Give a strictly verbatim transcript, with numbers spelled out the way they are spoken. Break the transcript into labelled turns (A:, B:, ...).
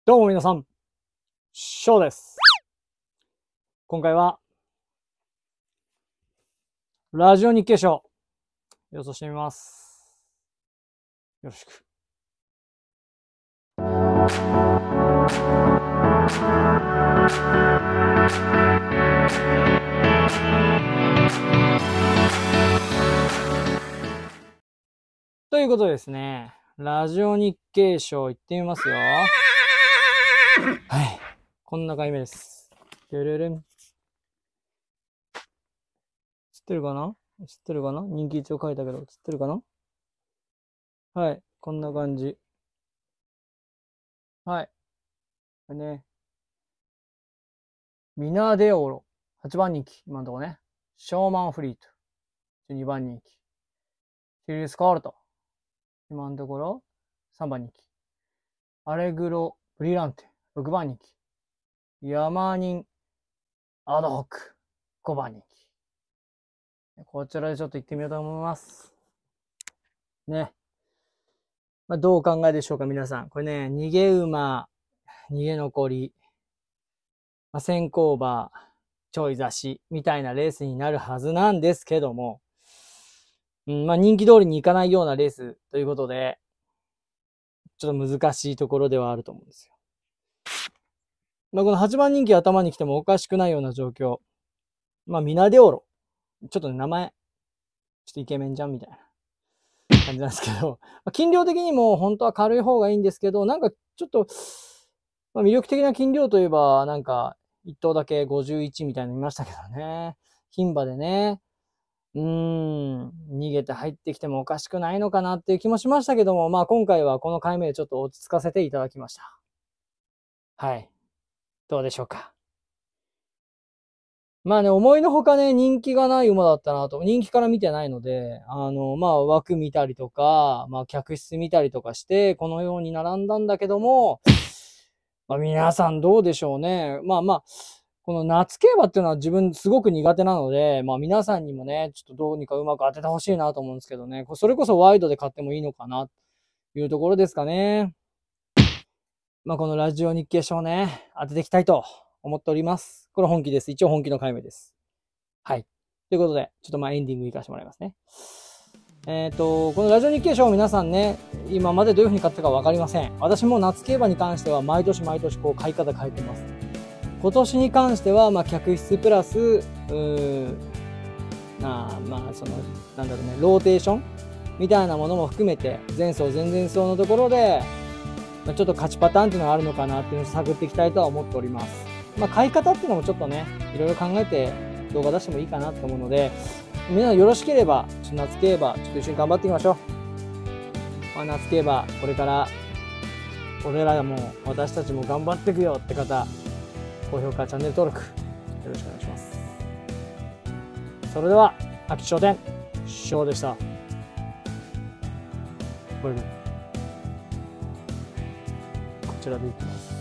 A: どうも皆さん、ショウです。今回は、ラジオ日経賞、予想してみます。よろしく。ということでですね、ラジオ日経賞行ってみますよ。はい。こんな回目です。てれれん。知ってるかな知ってるかな人気一応書いたけど、知ってるかなはい。こんな感じ。はい。これね。ミナデオロ。はちばん人気。今のところね。ショーマンフリート。じゅうにばん人気。シリウスカールト。今のところさんばん人気。アレグロブリランテ。ろくばん人気。ヤマーニンアドホック。ごばん人気。こちらでちょっと行ってみようと思います。ね。まあ、どうお考えでしょうか、皆さん。これね、逃げ馬、逃げ残り、まあ、先行馬、ちょい差し、みたいなレースになるはずなんですけども、うん、まあ人気通りにいかないようなレースということで、ちょっと難しいところではあると思うんですよ。まあこのはちばん人気頭に来てもおかしくないような状況。まあミナデオロ。ちょっとね、名前、ちょっとイケメンじゃんみたいな感じなんですけど、まあ、斤量的にも本当は軽い方がいいんですけど、なんかちょっと、まあ、魅力的な斤量といえば、なんか一頭だけごじゅういちみたいなの見ましたけどね。牝馬でね。うーん、逃げて入ってきてもおかしくないのかなっていう気もしましたけども、まあ今回はこの回目でちょっと落ち着かせていただきました。はい。どうでしょうか。まあね、思いのほかね、人気がない馬だったなと、人気から見てないので、あの、まあ枠見たりとか、まあ客室見たりとかして、このように並んだんだけども、まあ皆さんどうでしょうね。まあまあ、この夏競馬っていうのは自分すごく苦手なので、まあ皆さんにもね、ちょっとどうにかうまく当ててほしいなと思うんですけどね。それこそワイドで買ってもいいのかな、というところですかね。まあこのラジオ日経賞ね、当てていきたいと思っております。これ本気です。一応本気の回目です。はい。ということで、ちょっとまあエンディング行かせてもらいますね。えっと、このラジオ日経賞を皆さんね、今までどういう風に買ったかわかりません。私も夏競馬に関しては毎年毎年こう買い方変えてます。今年に関しては、まあ客室プラス、うーまあまあその、なんだろうね、ローテーションみたいなものも含めて、前走前々走のところで、まあ、ちょっと勝ちパターンっていうのがあるのかなっていうのを探っていきたいとは思っております。まあ買い方っていうのもちょっとね、いろいろ考えて動画出してもいいかなと思うので、皆さんよろしければ、ちょっと夏競馬、ちょっと一緒に頑張っていきましょう。まあ、夏競馬、これから、俺らも私たちも頑張っていくよって方、高評価、チャンネル登録、よろしくお願いします。それでは、秋商店、ショーでした。これこちらでいきます。